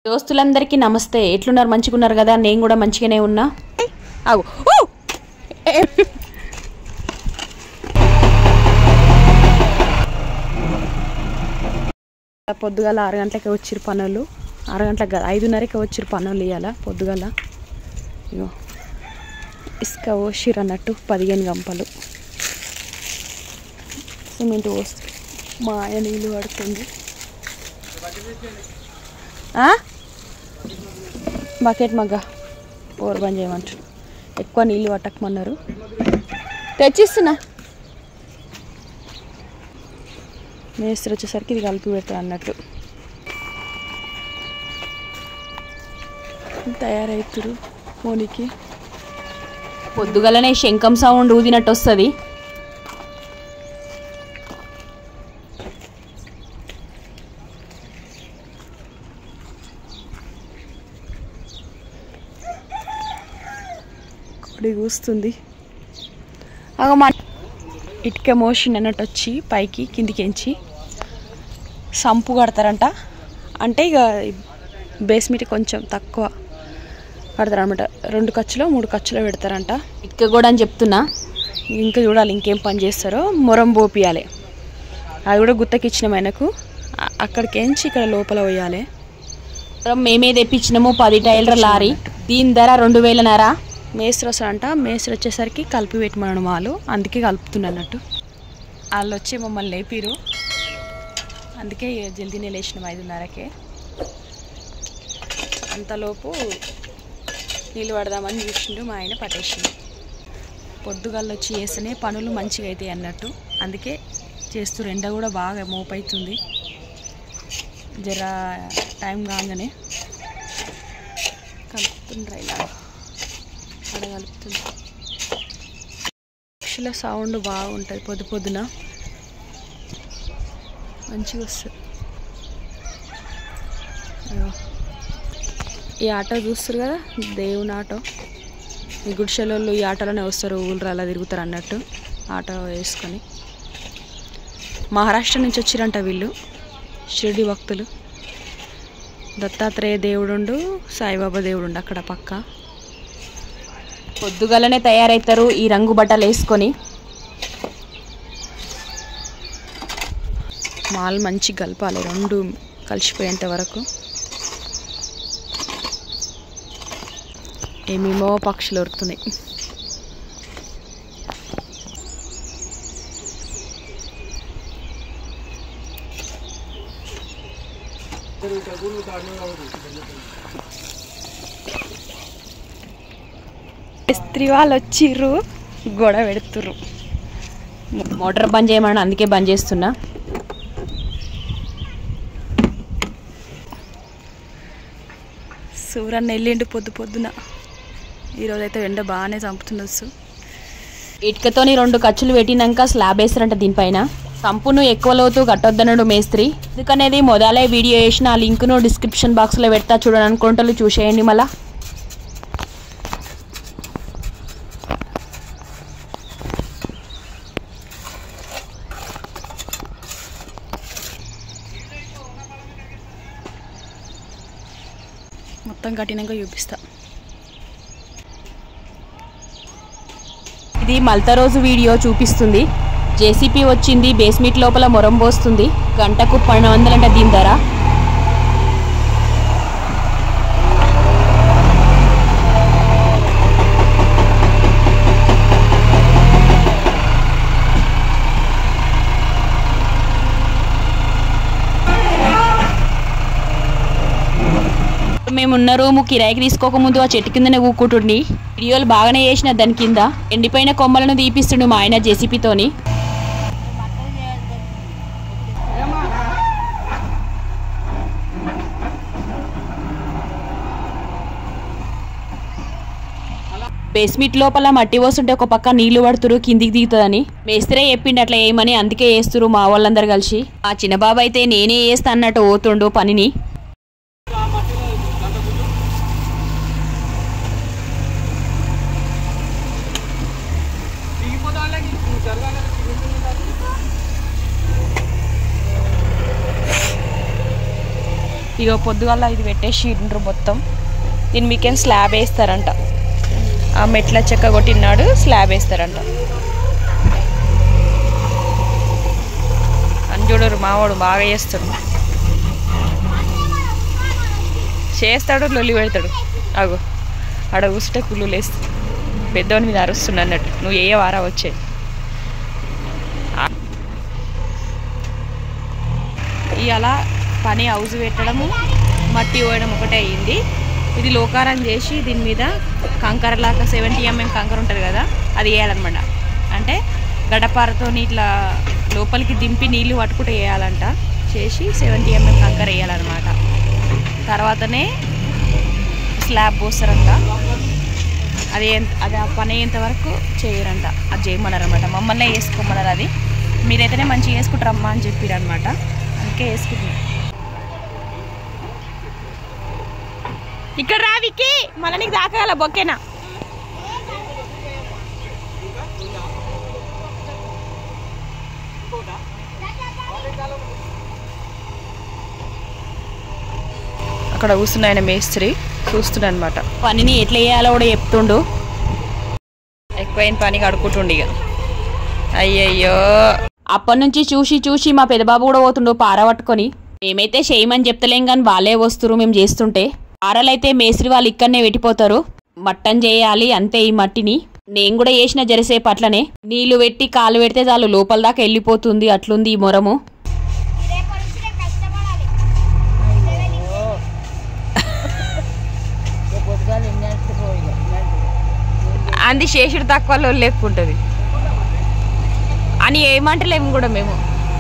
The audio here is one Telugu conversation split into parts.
దోస్తులందరికీ నమస్తే. ఎట్లున్నారు? మంచిగున్నారు కదా? నేను కూడా మంచిగానే ఉన్నా. ఆగు. పొద్దుగాల 6 గంటలకే వచ్చిరు పనులు. 6 గంటలకు కాదు, 5:30కే వచ్చిరు పనులు. ఇవ్వాల పొద్దుగాల ఇగో ఇసుక పోసిరు అన్నట్టు 15 గంపలు సిమెంట్ పోసి మా ఆయన నీళ్ళు పడుతుంది. బకెట్ మగ్గ ఓర్ బంద్ చేయమంటారు. ఎక్కువ నీళ్ళు పట్టకమన్నారు. తెచ్చిస్తున్నా. మేస్త్రి వచ్చేసరికి ఇది కలిపి పెడతాను అన్నట్టు. తయారవుతారు ఫోనికి. పొద్దుగలనే శంఖం సౌండ్ ఊదినట్టు వస్తుంది. కొడి కూస్తుంది. ఇటుక మోషన్ అన్నట్టు వచ్చి పైకి కిందికించి సంపు కడతారంట. అంటే ఇక బేస్మెంట్ కొంచెం తక్కువ కడతారనమాట. 2 కచ్చులో 3 కచ్చులో పెడతారంట. ఇటుక కూడా అని చెప్తున్నా. ఇంకా చూడాలి ఇంకేం పని చేస్తారో. మొరం పోపియాలి. అది కూడా గుత్తకిచ్చినాం ఆయనకు. అక్కడికేంచి ఇక్కడ లోపల పోయాలి. మేమే తెప్పించినాము 10 టైలర్ లారీ. దీని ధర 2,000 మేస్త్రి వస్తారంట. మేస్త్రి వచ్చేసరికి కలిపి పెట్టమన్నాడు వాళ్ళు. అందుకే కలుపుతున్నట్టు. వాళ్ళు వచ్చి మమ్మల్ని లేపిరు. అందుకే జల్దీనే లేచినాం 5:30కే. అంతలోపు నీళ్ళు పడదామని చూసిండు మా ఆయన. పట్టేసిండు. పొద్దుగాళ్ళు వచ్చి చేస్తేనే పనులు మంచిగా అవుతాయి అన్నట్టు. అందుకే చేస్తూ. ఎండ కూడా బాగా మోపవుతుంది. జర టైం కాగానే కలుపుతుండ్రా. ఇలా కలుపుతుంది. పక్షుల సౌండ్ బాగుంటుంది పొద్దున. మంచిగా వస్తుంది. ఈ ఆటో చూస్తారు కదా, దేవుని ఆటో. ఈ గుడిసెలోళ్ళు ఈ ఆటోలోనే వస్తారు. ఊళ్ళు అలా తిరుగుతారు అన్నట్టు ఆటో వేసుకొని. మహారాష్ట్ర నుంచి వచ్చిరంట వీళ్ళు. షిరిడి భక్తులు. దత్తాత్రేయ దేవుడుండు, సాయిబాబా దేవుడుండు అక్కడ పక్క. పొద్దుగలనే తయారవుతారు ఈ రంగు బట్టలు వేసుకొని. మాల్ మంచి కలపాలి 2 కలిసిపోయేంత వరకు. ఏమేమో పక్షులు వరుతున్నాయి. స్త్రీ వాళ్ళు వచ్చిర్రు, గొడవ పెడుతుర్రు. మోటార్ బంద్ చేయమని అందుకే బంద్ చేస్తున్నా. సూరన్న వెళ్ళిండు పొద్దున. ఈరోజైతే ఎండ బాగానే చంపుతుండొచ్చు. ఇటుకతోని 2 కచ్చులు పెట్టినాక స్లాబ్ వేస్తారంట దీనిపైన. సంపును ఎక్కువ లోతు కట్టొద్దన్నాడు మేస్త్రి. ఎందుకనేది మొదలే వీడియో వేసిన. ఆ లింక్ను డిస్క్రిప్షన్ బాక్స్లో పెడతా. చూడని అనుకుంటారు, చూసేయండి. మళ్ళా మొత్తం కట్టినాక చూపిస్తా. ఇది మల్తా రోజు వీడియో చూపిస్తుంది. జేసీపీ వచ్చింది. బేస్మెంట్ లోపల మొరం పోస్తుంది. గంటకు 1200 అంట దీని ధర. మేమున్న రూము కిరాయికి తీసుకోకముందు ఆ చెట్టు కిందనే కూకుంటుండి. వీడియోలు బాగానే చేసిన. దాని కింద ఎండిపోయిన కొమ్మలను తీపిస్తుండు మా ఆయన జేసీపీతోని. బేస్మెంట్ లోపల మట్టి పోస్తుంటే ఒక పక్క నీళ్లు పడుతురు, కిందికి దిగుతుందని. మేస్త్రే చెప్పిండు అట్లా ఏమని. అందుకే వేస్తురు మా వాళ్ళందరూ కలిసి. ఆ చిన్నబాబు అయితే నేనే వేస్తా అన్నట్టు పోతుండు పనిని. ఇక పొద్దుగల ఇది పెట్టేసిండ్రు మొత్తం. దీన్ని మీకేం స్లాబ్ వేస్తారంట. ఆ మెట్ల చెక్క కొట్టినాడు స్లాబ్ వేస్తారంట. అంజుడు మావాడు బాగా చేస్తాడు లొల్లి పెడతాడు. అగో ఆడ కూర్చుంటే కుళ్ళు లేస్తుంది. పెద్దోని మీద అరుస్తుంది అన్నట్టు. నువ్వు ఏ వారా వచ్చే ఇవాళ పని హౌస్ పెట్టడము మట్టి పోయడం ఒకటే అయ్యింది. ఇది లోకారం చేసి దీని మీద కంకరలాగా 70 mm కంకర ఉంటుంది కదా, అది వేయాలన్నమాట. అంటే గడపారతో ఇట్లా లోపలికి దింపి నీళ్ళు పట్టుకుంటూ వేయాలంట. చేసి 70 mm కంకర వేయాలన్నమాట. తర్వాతనే స్లాబ్ పోస్తారంట. అది ఆ పని అయ్యేంత వరకు చేయరంట. అది చేయమన్నారు అనమాట. మమ్మల్నే వేసుకోమన్నారు. అది మీరైతేనే మంచిగా వేసుకుంటారమ్మా అని చెప్పారు అనమాట. అందుకే వేసుకుంటున్నాం. ఇక్కడ రావికి మళ్ళీ నీకు దాకగల బొక్కేనా? అక్కడ కూర్చున్న ఆయన మేస్త్రి చూస్తున్నా అనమాట. పనిని ఎట్లా వేయాలో కూడా చెప్తుండు. ఎక్కువైన పని కడుక్కుంటుండు ఇక. అయ్యయ్యో అప్పటి నుంచి చూసి మా పెద్దబాబు కూడా పోతుండు పార పట్టుకొని. మేమైతే చేయమని చెప్తలేం కానీ వాళ్ళే వస్తురు మేము చేస్తుంటే. పారలైతే మేస్త్రి వాళ్ళు ఇక్కడనే పెట్టిపోతారు. మట్టం చేయాలి అంతే. ఈ మట్టిని నేను కూడా చేసిన జరసేపు అట్లనే. నీళ్లు పెట్టి కాలు పెడితే చాలు లోపల దాకా వెళ్ళిపోతుంది. అట్లుంది ఈ మొరము. అంది శేషుడు తక్కువలో లేకుంటుంది అని ఏమంటలేము కూడా మేము.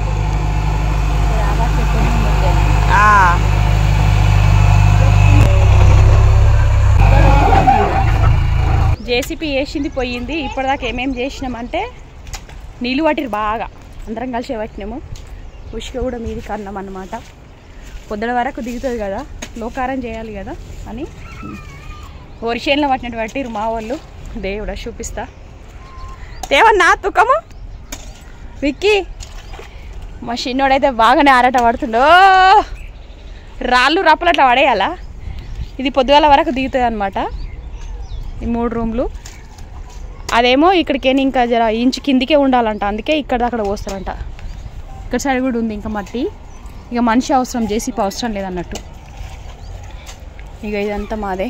జేసీపీ వేసింది పోయింది. ఇప్పటిదాకా ఏమేమి చేసినామంటే నీళ్ళు పట్టిరు బాగా. అందరం కలిసి పట్టినాము. ఉష్క కూడా మీది కన్నాం అన్నమాట. పొద్దున వరకు దిగుతుంది కదా, లోకారం చేయాలి కదా అని వరిచేనులో పట్టినట్టు పట్టిరు మా వాళ్ళు. దేవుడా చూపిస్తా. తేవన్నా తుకము విక్కీ. మా చిన్నోడైతే బాగానే ఆరాట పడుతుండో. రాళ్ళు రప్పలు అట్లా పడేయాలా. ఇది పొద్దుగాల వరకు దిగుతుంది అనమాట. ఈ 3 రూమ్లు. అదేమో ఇక్కడికేని ఇంకా జర ఇంచు కిందికే ఉండాలంట. అందుకే ఇక్కడ అక్కడ పోస్తారంట. ఇక్కడ సైడ్ కూడా ఉంది ఇంకా మట్టి. ఇక మనిషి అవసరం, జేసీపీ అవసరం లేదన్నట్టు. ఇక ఇదంతా మాదే.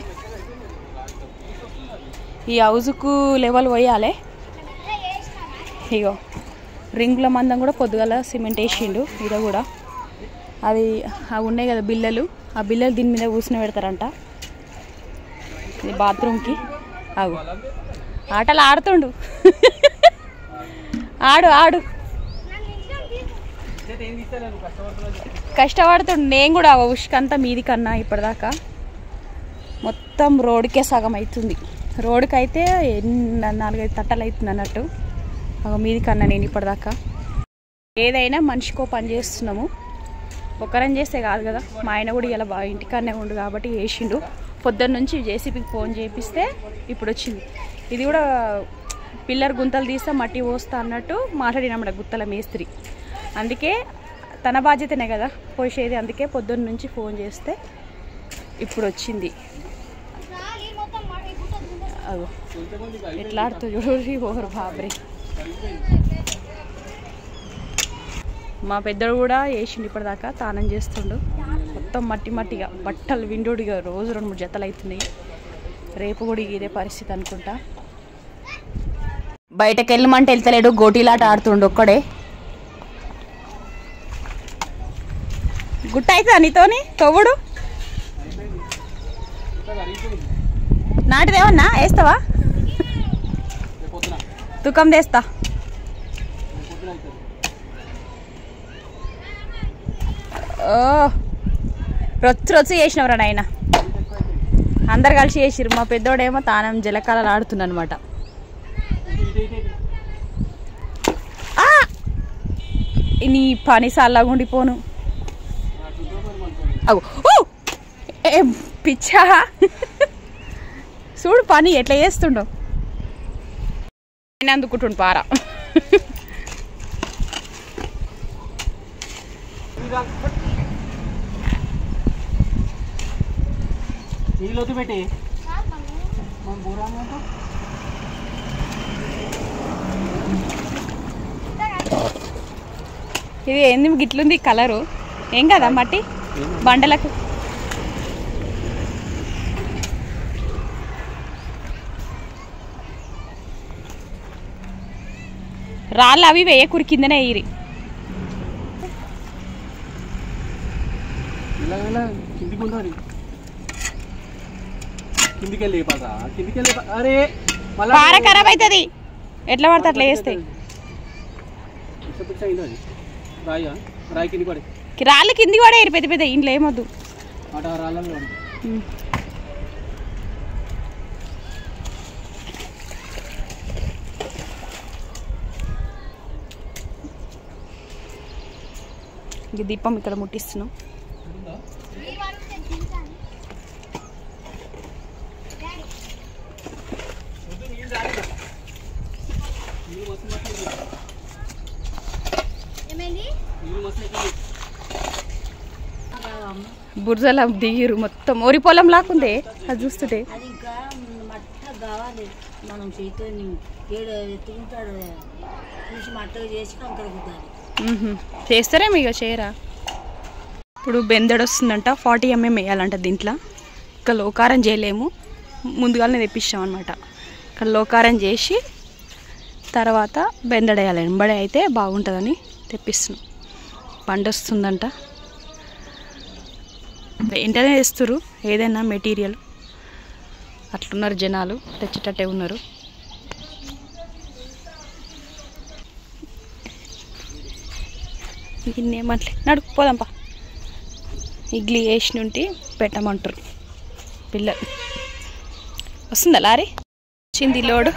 ఈ హౌజుకు లెవెల్ పోయాలి. ఇగో రింగుల మందం కూడా పొద్దుగల సిమెంట్ వేసిండు. ఇది కూడా అవి ఉన్నాయి కదా బిల్లలు, ఆ బిల్లలు దీని మీద కూర్చుని పెడతారంట. ఇది బాత్రూమ్కి. అవు ఆటలు ఆడుతుండు. ఆడు కష్టపడుతుండు. నేను కూడా ఉష్కంతా మీది కన్నా ఇప్పటిదాకా మొత్తం రోడ్కే సగం అవుతుంది. రోడ్డుకి అయితే 4-5 తట్టలు అవుతుంది అన్నట్టు. మీది కన్నా నేను ఇప్పటిదాకా. ఏదైనా మనిషికో పని చేస్తున్నాము. ఒకరని చేస్తే కాదు కదా. మా ఆయన కూడా ఇలా ఇంటికన్నే ఉండు కాబట్టి వేసిండు. పొద్దున్న నుంచి జేసీపీకి ఫోన్ చేపిస్తే ఇప్పుడు వచ్చింది. ఇది కూడా పిల్లర్ గుంతలు తీస్తే మట్టి పోస్తా అన్నట్టు మాట్లాడినమాట గుత్తల మేస్త్రి. అందుకే తన బాధ్యతనే కదా పోసేది. అందుకే పొద్దున్న నుంచి ఫోన్ చేస్తే ఇప్పుడు వచ్చింది. అగో ఎట్లా ఆడుతూ చూడు ఓహర్ బాబ్రే. మా పెద్దడు కూడా వేసిండు ఇప్పటిదాకా. తానం చేస్తుండు. మొత్తం మట్టిగా బట్టలు విండోడిగా రోజు 2-3 జతలు అవుతున్నాయి. రేపు కూడా ఇదే పరిస్థితి అనుకుంటా. బయటకు వెళ్ళమంటే వెళ్తలేడు. గోటీలాట ఆడుతుండు ఒక్కడే. గుట్ట అవుతుందా నీతోని తవ్వుడు? నాటిదేమన్నా వేస్తావా? తుకం తెస్తా. ఓ రొచ్చు చేసినవరా నాయన. అందరు కలిసి చేసిరు. మా పెద్దోడేమో తానం జలకాలలు ఆడుతున్నా అనమాట. నీ పని సల్లగా ఉండిపోను. అవు ఏ పిచ్చా చూడు పని ఎట్లా చేస్తుండో. అందుకుంటుండు పార. ఇది ఏంది గిట్లుంది కలరు? ఏం కదా మట్టి బండలకు. రాళ్ళు అవి వేయకూరి కిందనే వేయరి. పార ఖరాబ్ అవుతుంది ఎట్లా పడితే అట్లా వేస్తే. రాళ్ళు కింది కూడా వేయరు పెద్ద పెద్ద. ఇంట్లో ఏమొద్దు. ఇంక దీపం ఇక్కడ ముట్టిస్తున్నాం. బురదలా దిగిరు మొత్తం. ఓరి పొలం లాక్కుందే అది చూస్తుంటే. చేస్తారేమో ఇక చేయరా. ఇప్పుడు బెందడు వస్తుందంట. 40 mm వేయాలంట దీంట్లో. ఇక లోకారం చేయలేము, ముందుగానే తెప్పిస్తాం అనమాట. ఇక్కడ లోకారం చేసి తర్వాత బెందడు వేయాలి. ఎంబడే అయితే బాగుంటుందని తెప్పిస్తున్నాం. పంట వస్తుందంట. వెంటనే తెస్తున్నారు ఏదైనా మెటీరియల్. అట్లున్నారు జనాలు, తెచ్చేటట్టే ఉన్నారు. ఇన్నేమట్లే నడుపుపోదాంపా. ఇడ్లీ వేసి ఉంటే పెట్టమంటారు పిల్లలు. వస్తుందా లారీ? వచ్చింది లోడు.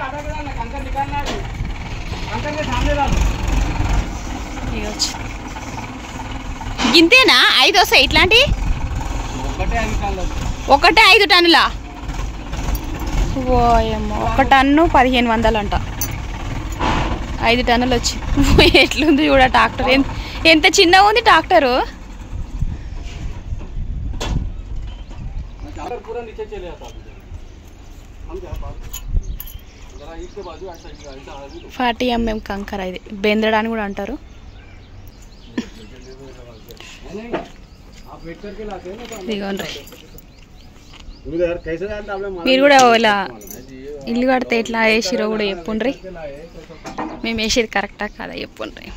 ఇంతేనా? 5 వస్తాయి ఇట్లాంటి? ఒకటే 5 టన్నులా? ఓయమ్మో, 1 టన్ను 1500 అంట. 5 టన్నులు వచ్చి ఎట్లుంది చూడ ట్రాక్టర్. ఎంత చిన్నగా ఉంది ట్రాక్టరు. ఫార్టీ mm కంకర. ఇది బెందడాన్ని కూడా అంటారు. మీరు కూడా ఇలా ఇల్లు కడితే ఎట్లా వేసిరో కూడా చెప్పుండ్రి. మేము వేసేది కరెక్టా కాదా చెప్పుండ్రి.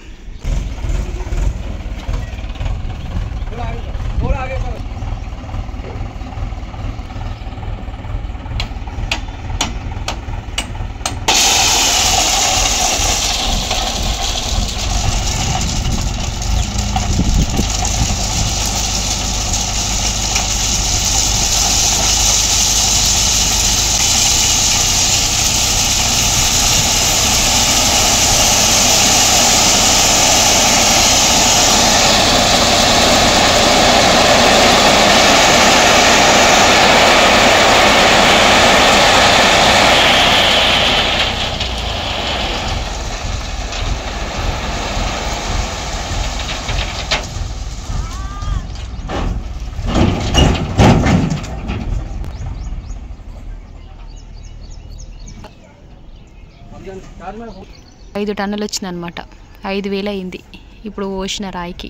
ఐదు టన్నులు వచ్చిందనమాట. 5000 అయింది. ఇప్పుడు పోసిన రాయికి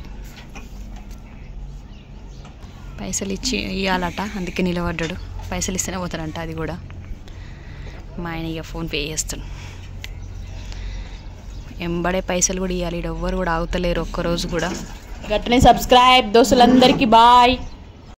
పైసలు ఇవ్వాలట, అందుకే నిలబడ్డాడు. పైసలు ఇస్తేనే పోతారంట. అది కూడా మా ఆయన ఇక ఫోన్పే చేస్తాను. ఎంబడే పైసలు కూడా ఇవ్వాలి. ఎవ్వరు కూడా ఆగుతలేరు ఒక్కరోజు కూడా. గట్టనే సబ్స్క్రైబ్ దోస్తులందరికీ బాయ్.